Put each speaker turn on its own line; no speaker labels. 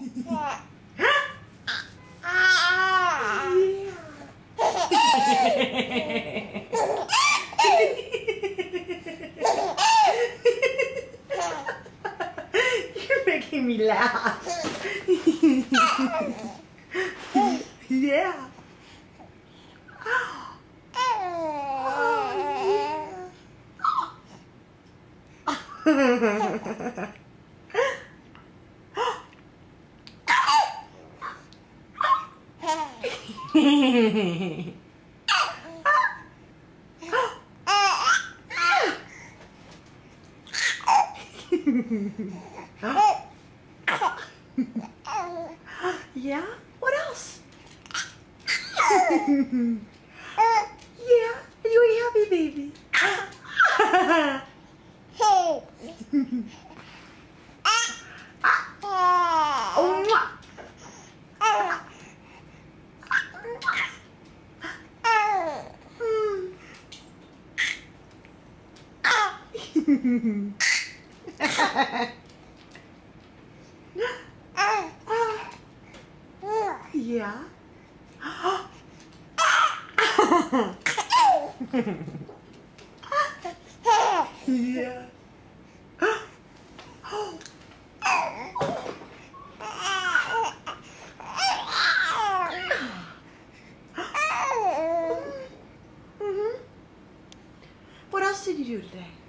You're making me laugh. Yeah. Yeah? What else? Yeah? Are you a happy baby? Yeah. Yeah. What else did you do today?